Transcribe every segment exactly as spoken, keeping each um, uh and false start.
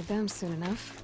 them soon enough.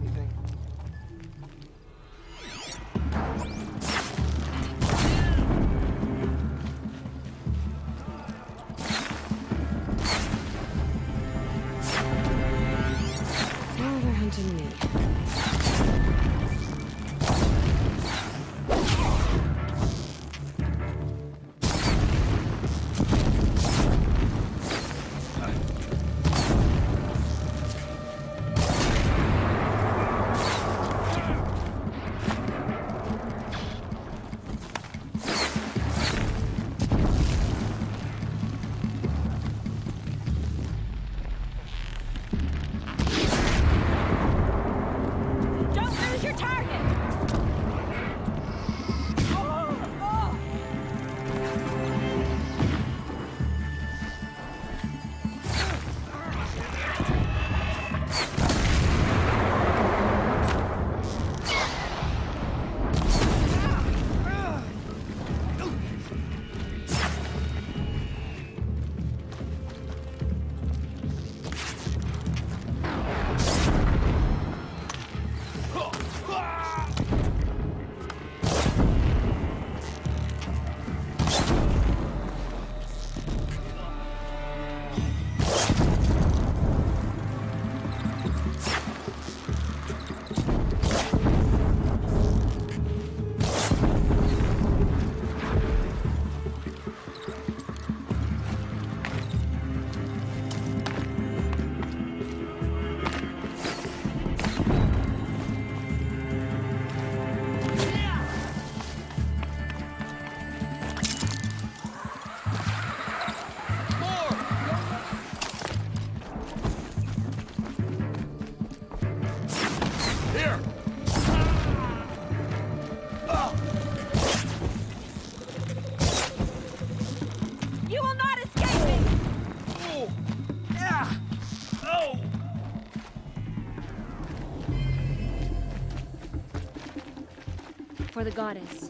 anything? Now they're hunting me. For the goddess.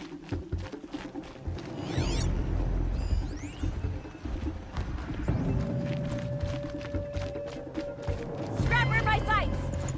Grab her in my sights!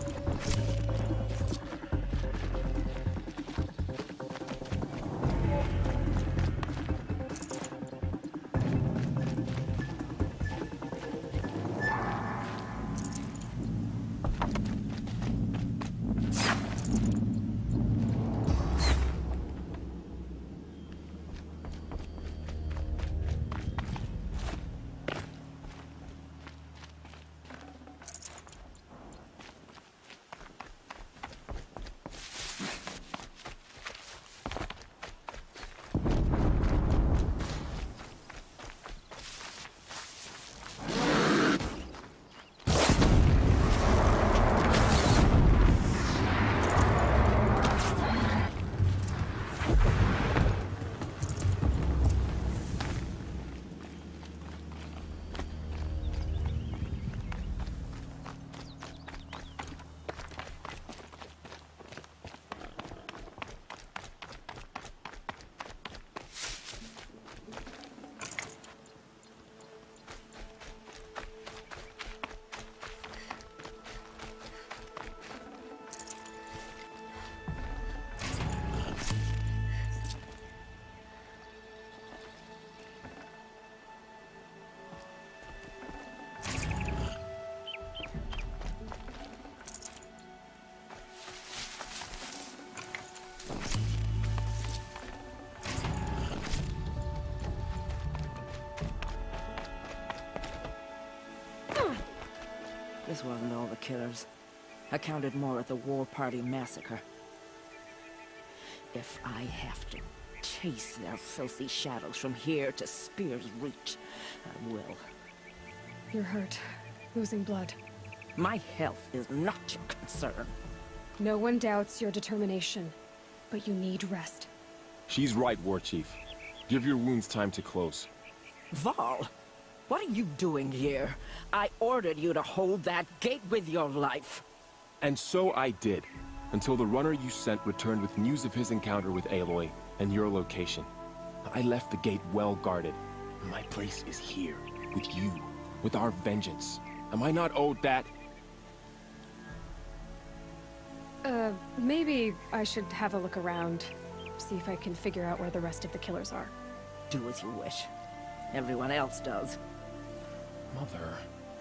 This wasn't all the killers. I counted more at the War Party massacre. If I have to chase their filthy shadows from here to Spear's Reach, I will. You're hurt. Losing blood. My health is not your concern. No one doubts your determination, but you need rest. She's right, War Chief. Give your wounds time to close. Varl, what are you doing here? I ordered you to hold that gate with your life. And so I did, until the runner you sent returned with news of his encounter with Aloy and your location. I left the gate well guarded. My place is here, with you, with our vengeance. Am I not owed that? Uh, maybe I should have a look around. See if I can figure out where the rest of the killers are. Do as you wish. Everyone else does. Mother...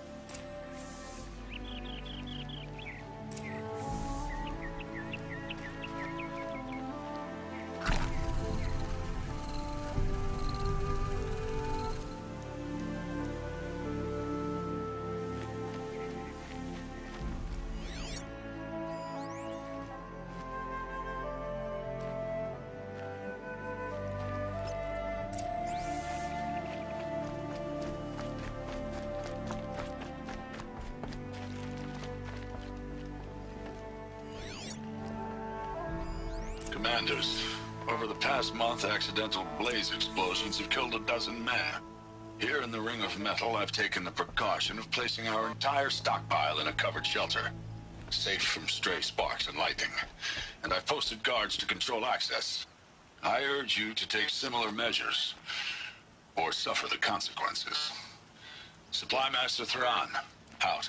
Commanders, over the past month, accidental blaze explosions have killed a dozen men. Here in the Ring of Metal, I've taken the precaution of placing our entire stockpile in a covered shelter, safe from stray sparks and lightning. And I've posted guards to control access. I urge you to take similar measures, or suffer the consequences. Supply Master Thrawn, out.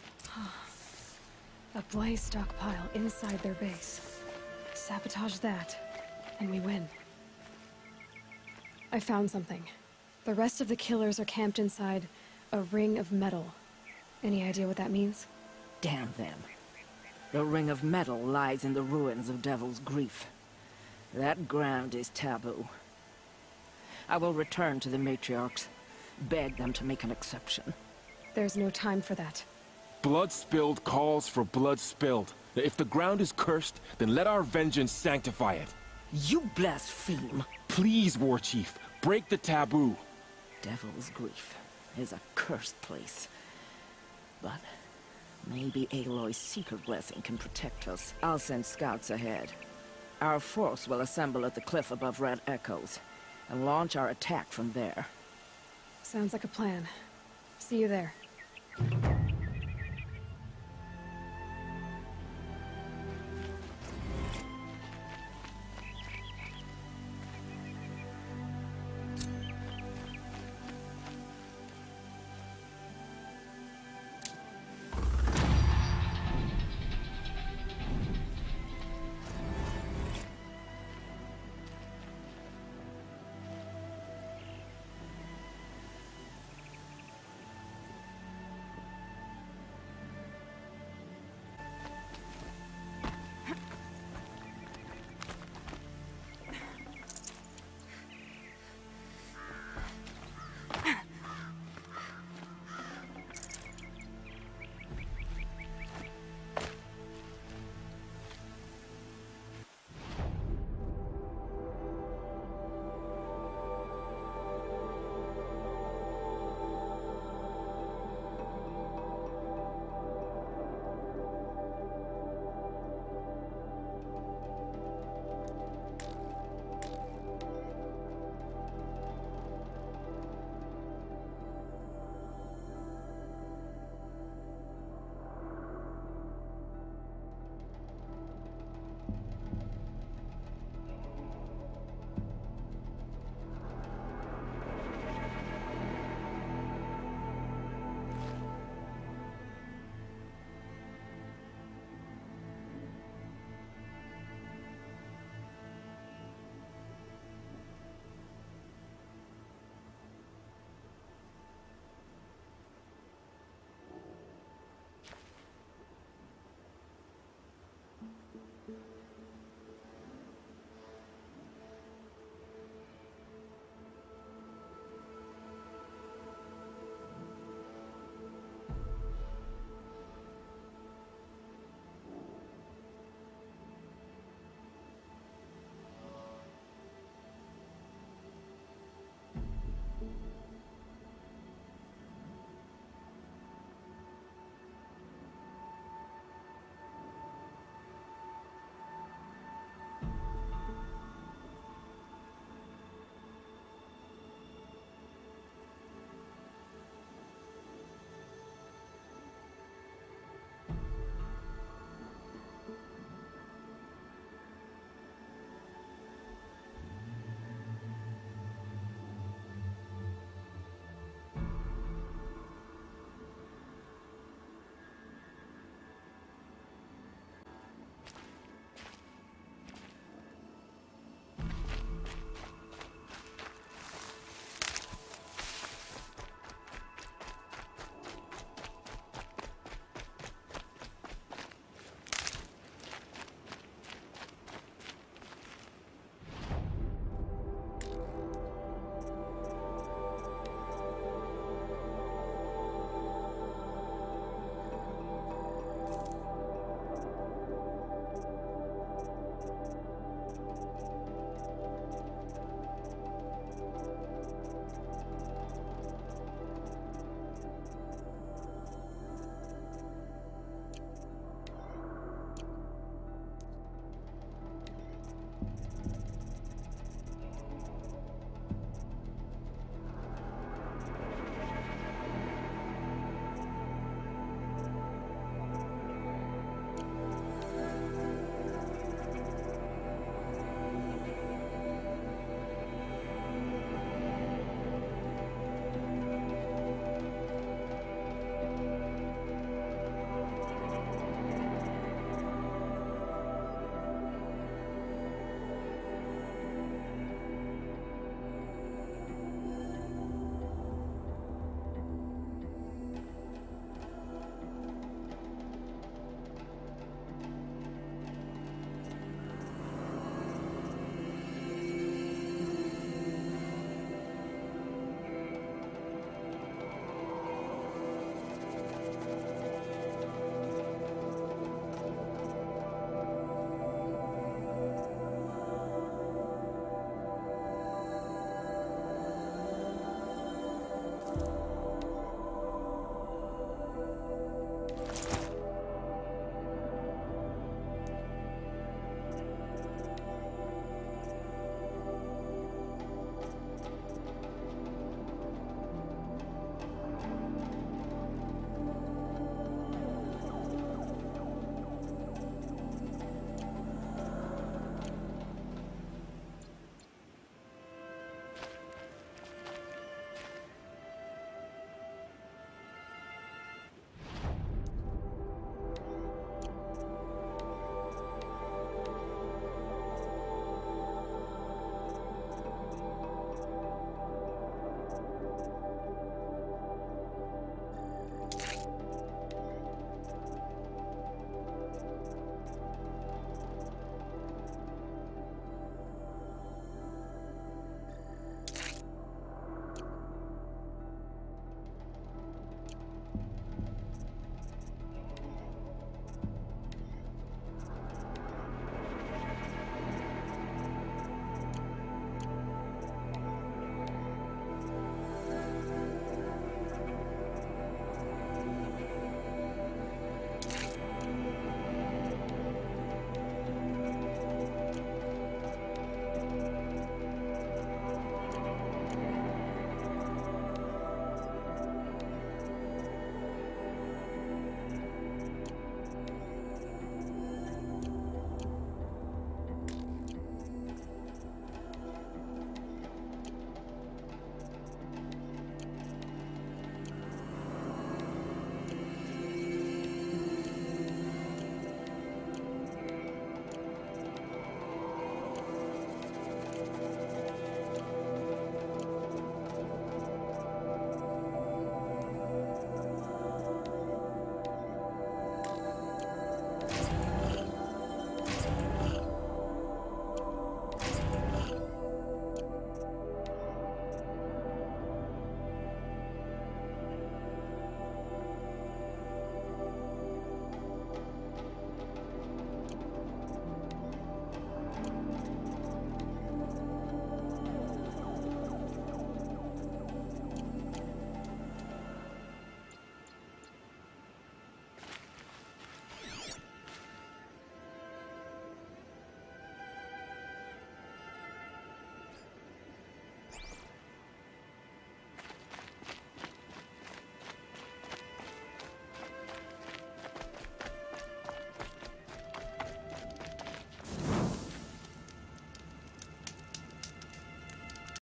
A blaze stockpile inside their base. Sabotage that, and we win. I found something. The rest of the killers are camped inside a ring of metal. Any idea what that means? Damn them. The Ring of Metal lies in the ruins of Devil's Grief. That ground is taboo. I will return to the Matriarchs, beg them to make an exception. There's no time for that. Blood spilled calls for blood spilled. If the ground is cursed, then let our vengeance sanctify it. You blaspheme! Please, War Chief, break the taboo. Devil's Grief is a cursed place. But maybe Aloy's secret blessing can protect us. I'll send scouts ahead. Our force will assemble at the cliff above Red Echoes, and launch our attack from there. Sounds like a plan. See you there.